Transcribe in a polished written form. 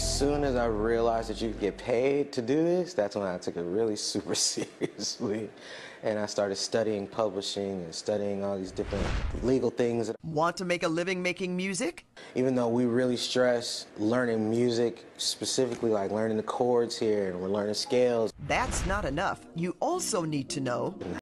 As soon as I realized that you could get paid to do this, that's when I took it really super seriously. And I started studying publishing and studying all these different legal things. Want to make a living making music? Even though we really stress learning music, specifically like learning the chords here, and we're learning scales. That's not enough. You also need to know